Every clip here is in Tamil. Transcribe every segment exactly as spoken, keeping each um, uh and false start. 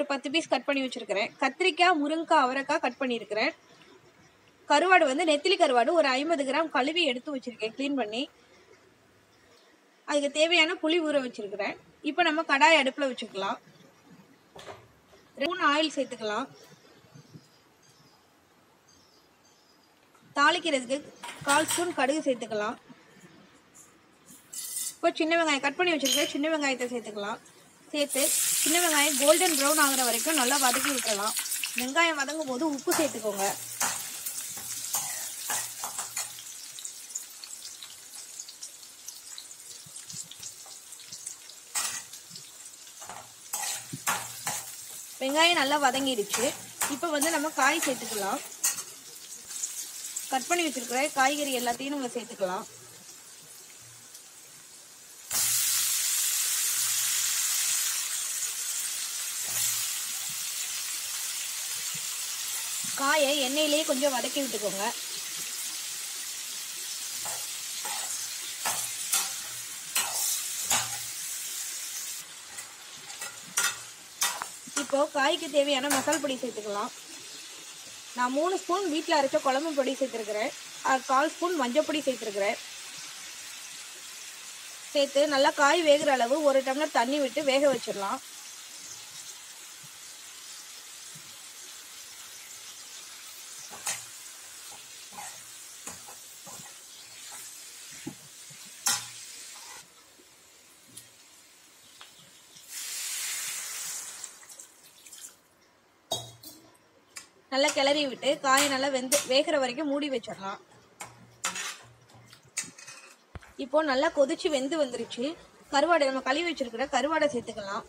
ஒரு பத்து பீஸ் கட் பண்ணி வச்சுருக்கிறேன். கத்திரிக்காய், முருங்கைக்காய், அவரைக்காய் கட் பண்ணியிருக்கிறேன். கருவாடு வந்து நெத்திலி கருவாடு ஒரு ஐம்பது கிராம் கழுவி எடுத்து வச்சுருக்கேன் க்ளீன் பண்ணி. அதுக்கு தேவையான புளி ஊற வச்சுருக்கிறேன். இப்போ நம்ம கடாய் அடுப்பில் வச்சுக்கலாம். ஸ்பூன் ஆயில் சேர்த்துக்கலாம். தாளிக்கிறதுக்கு கால் ஸ்பூன் கடுகு சேர்த்துக்கலாம். இப்போ சின்ன வெங்காயம் கட் பண்ணி வச்சுருக்கேன். சின்ன வெங்காயத்தை சேர்த்துக்கலாம். சேர்த்து சின்ன வெங்காயம் கோல்டன் ப்ரௌன் ஆகிற வரைக்கும் நல்லா வதக்கி விட்டுறலாம். வெங்காயம் வதங்கும் போது உப்பு சேர்த்துக்கோங்க. வெங்காயம் நல்லா வதங்கிடுச்சு. இப்போ வந்து நம்ம காய் சேர்த்துக்கலாம். கட் பண்ணி வச்சிருக்கிற காய்கறி எல்லாத்தையும் நம்ம சேர்த்துக்கலாம். காயை எண்ணெயிலேயே கொஞ்சம் வதக்கி விட்டுக்கோங்க. இப்போ காய்க்கு தேவையான மசாலா பொடி சேர்த்துக்கலாம். நான் மூணு ஸ்பூன் வீட்டில் அரைச்ச குழம்பு பொடி சேர்த்துருக்கிறேன். கால் ஸ்பூன் மஞ்சள் பொடி சேர்த்துருக்கிறேன். சேர்த்து நல்லா காய் வேகிற அளவு ஒரு டம்ளர் தண்ணி விட்டு வேக வச்சிடலாம். நல்லா கிளறி விட்டு காயை நல்லா வெந்து வேகிற வரைக்கும் மூடி வச்சிடலாம். இப்போ நல்லா கொதிச்சு வெந்து வந்துருச்சு. கருவாடை நம்ம கழுவி வச்சிருக்கிற கருவாடை சேர்த்துக்கலாம்.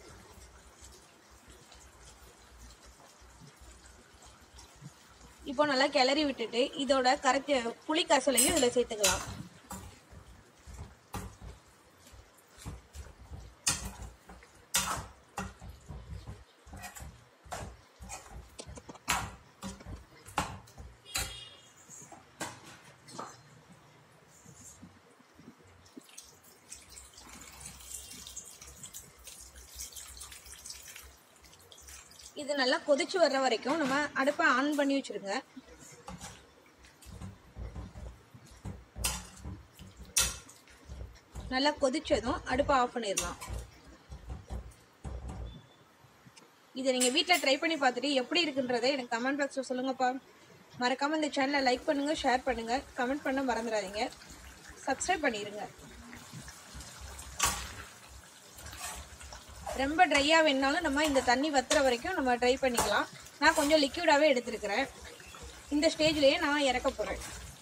இப்போ நல்லா கிளறி விட்டுட்டு இதோட கரைச்ச புளி கரைசலையும் இதில் சேர்த்துக்கலாம். இது நல்லா கொதிச்சு வர்ற வரைக்கும் நம்ம அடுப்பை ஆன் பண்ணி வச்சிருங்க. நல்லா கொதிச்சதும் அடுப்பை ஆஃப் பண்ணிடலாம். இதை நீங்கள் வீட்டில் ட்ரை பண்ணி பார்த்துட்டு எப்படி இருக்குன்றதை எனக்கு கமெண்ட் பாக்ஸில் சொல்லுங்கப்பா. மறக்காமல் இந்த சேனலை லைக் பண்ணுங்கள், ஷேர் பண்ணுங்கள், கமெண்ட் பண்ண மறந்துடாதீங்க. சப்ஸ்கிரைப் பண்ணிடுங்க. ரொம்ப ட்ரையாக வேணாலும் நம்ம இந்த தண்ணி வத்துற வரைக்கும் நம்ம ட்ரை பண்ணிக்கலாம். நான் கொஞ்சம் லிக்விடாகவே எடுத்துருக்கிறேன். இந்த ஸ்டேஜ்லேயே நான் இறக்க போகிறேன்.